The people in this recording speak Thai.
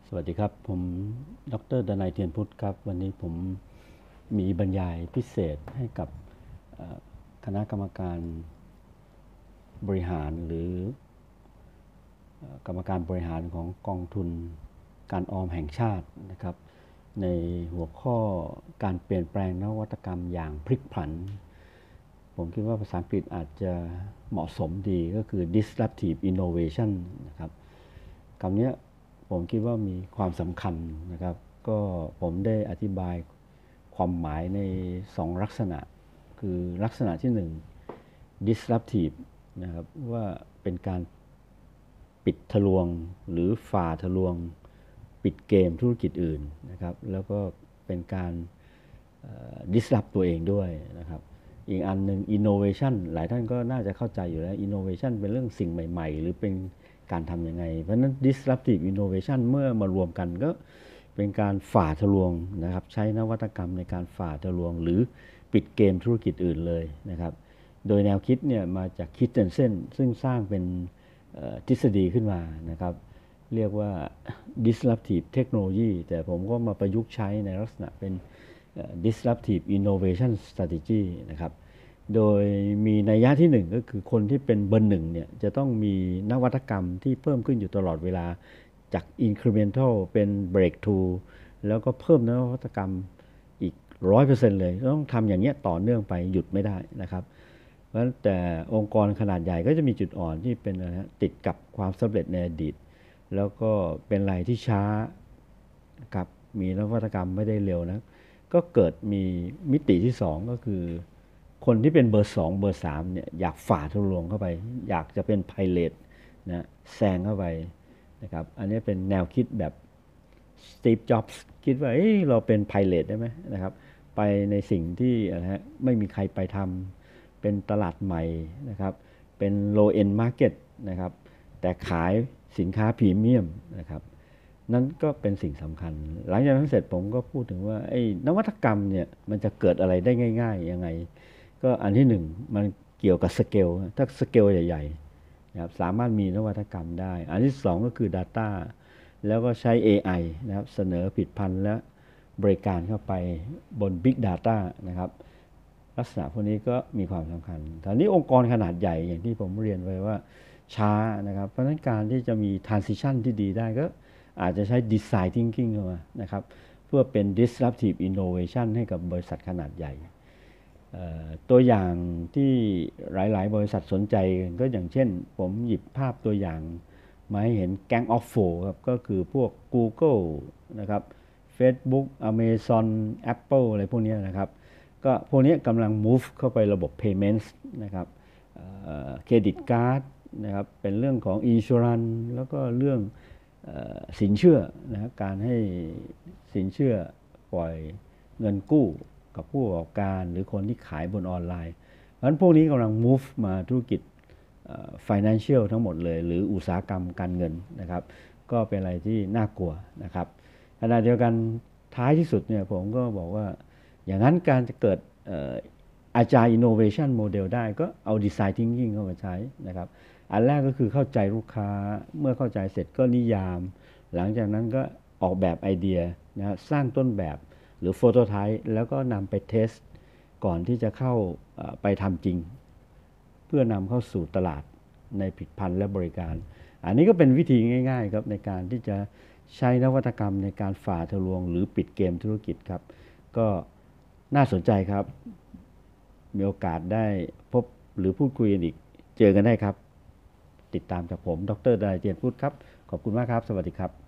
สวัสดีครับผมดร.ดนัยเทียนพุทธครับวันนี้ผมมีบรรยายพิเศษให้กับคณะกรรมการบริหารหรือกรรมการบริหารของกองทุนการออมแห่งชาตินะครับในหัวข้อการเปลี่ยนแปลงนวัตกรรมอย่างพลิกผันผมคิดว่าภาษาอังกฤษอาจจะเหมาะสมดีก็คือ disruptive innovation นะครับคำนี้ผมคิดว่ามีความสำคัญนะครับก็ผมได้อธิบายความหมายใน2ลักษณะคือลักษณะที่1 disruptive นะครับว่าเป็นการปิดทะลวงหรือฝ่าทะลวงปิดเกมธุรกิจอื่นนะครับแล้วก็เป็นการdisrupt ตัวเองด้วยนะครับอีกอันหนึ่ง innovation หลายท่านก็น่าจะเข้าใจอยู่แล้ว innovation เป็นเรื่องสิ่งใหม่ๆหรือเป็นการทำยังไงเพราะฉะนั้น disruptive innovation เมื่อมารวมกันก็เป็นการฝ่าทะลวงนะครับใช้นวัตกรรมในการฝ่าทะลวงหรือปิดเกมธุรกิจอื่นเลยนะครับโดยแนวคิดเนี่ยมาจากคิดเทนเซนซึ่งสร้างเป็นทฤษฎีขึ้นมานะครับเรียกว่า disruptive technology แต่ผมก็มาประยุกต์ใช้ในลักษณะเป็น disruptive innovation strategy นะครับโดยมีนัยยะที่1ก็คือคนที่เป็นเบอร์1เนี่ยจะต้องมีนวัตกรรมที่เพิ่มขึ้นอยู่ตลอดเวลาจาก incremental เป็น breakthrough แล้วก็เพิ่มนวัตกรรมอีก 100% เลยต้องทำอย่างนี้ต่อเนื่องไปหยุดไม่ได้นะครับเพราะฉะนั้นแต่องค์กรขนาดใหญ่ก็จะมีจุดอ่อนที่เป็นอะไรติดกับความสำเร็จในอดีตแล้วก็เป็นอะไรที่ช้ากับมีนวัตกรรมไม่ได้เร็วนะก็เกิดมีมิติที่2ก็คือคนที่เป็นเบอร์2เบอร์3เนี่ยอยากฝ่าทะลวงเข้าไปอยากจะเป็นไพเรตนะแซงเข้าไปนะครับอันนี้เป็นแนวคิดแบบสตีฟจ็อบส์คิดว่าเราเป็นไพเรตได้ไหมนะครับไปในสิ่งที่ไม่มีใครไปทำเป็นตลาดใหม่นะครับเป็น low end market นะครับแต่ขายสินค้าพรีเมียมนะครับนั่นก็เป็นสิ่งสำคัญหลังจากนั้นเสร็จผมก็พูดถึงว่านวัตกรรมเนี่ยมันจะเกิดอะไรได้ง่ายๆยังไงก็อันที่1มันเกี่ยวกับสเกลถ้าสเกลใหญ่ๆนะครับสามารถมีนวัตกรรมได้อันที่2ก็คือ Data แล้วก็ใช้ AI นะครับเสนอผลิตภัณฑ์และบริการเข้าไปบน Big Data นะครับลักษณะพวกนี้ก็มีความสำคัญตอนนี้องค์กรขนาดใหญ่อย่างที่ผมเรียนไว้ว่าช้านะครับเพราะฉะนั้นการที่จะมี transition ที่ดีได้ก็อาจจะใช้ design thinking เข้ามานะครับเพื่อเป็น disruptive innovation ให้กับบริษัทขนาดใหญ่ตัวอย่างที่หลายๆบริษัทสนใจก็อย่างเช่นผมหยิบภาพตัวอย่างมาให้เห็น Gang of Four ครับก็คือพวก Google นะครับ Facebook Amazon Apple อะไรพวกนี้นะครับก็พวกนี้กำลัง move เข้าไประบบ payments นะครับเครดิตการ์ดนะครับเป็นเรื่องของ insurance แล้วก็เรื่องสินเชื่อนะการให้สินเชื่อปล่อยเงินกู้กับผู้ประกอบการหรือคนที่ขายบนออนไลน์เพราะฉะนั้นพวกนี้กำลัง move มาธุรกิจ financial ทั้งหมดเลยหรืออุตสาหกรรมการเงินนะครับก็เป็นอะไรที่น่ากลัวนะครับขณะเดียวกันท้ายที่สุดเนี่ยผมก็บอกว่าอย่างนั้นการจะเกิดAgile Innovation Model ได้ก็เอา Design Thinking เข้ามาใช้นะครับอันแรกก็คือเข้าใจลูกค้าเมื่อเข้าใจเสร็จก็นิยามหลังจากนั้นก็ออกแบบไอเดียนะสร้างต้นแบบหรือโฟโตไทป์แล้วก็นำไปเทสก่อนที่จะเข้าไปทำจริงเพื่อนำเข้าสู่ตลาดในผลิตภัณฑ์และบริการอันนี้ก็เป็นวิธีง่ายๆครับในการที่จะใช้นวัตกรรมในการฝ่าทะลวงหรือปิดเกมธุรกิจครับก็น่าสนใจครับมีโอกาสได้พบหรือพูดคุยกันอีกเจอกันได้ครับติดตามจากผมดร.ดนัยเทียนพุทธครับขอบคุณมากครับสวัสดีครับ